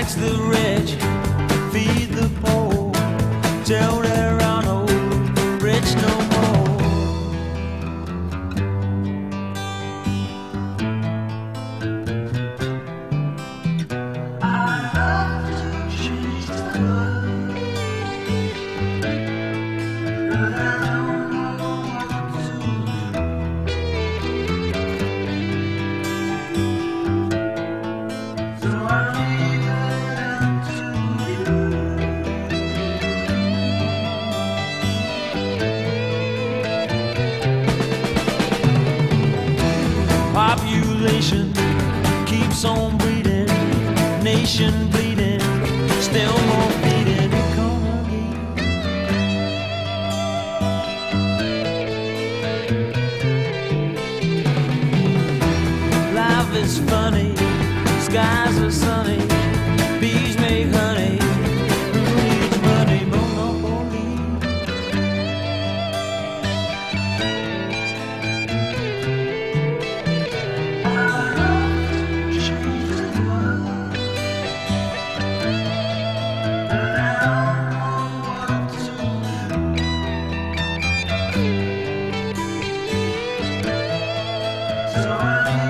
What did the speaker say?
Tax the rich, feed the poor, till there are no rich no more. I love to chase the world, but I don't know what to do. So I leave it up to you. Population keeps on breeding, nation bleeding, still more bleeding economy. Life is funny, skies are sunny, bees make honey, who needs money? Monopoly. I love to change the world, but I don't know what to do. So I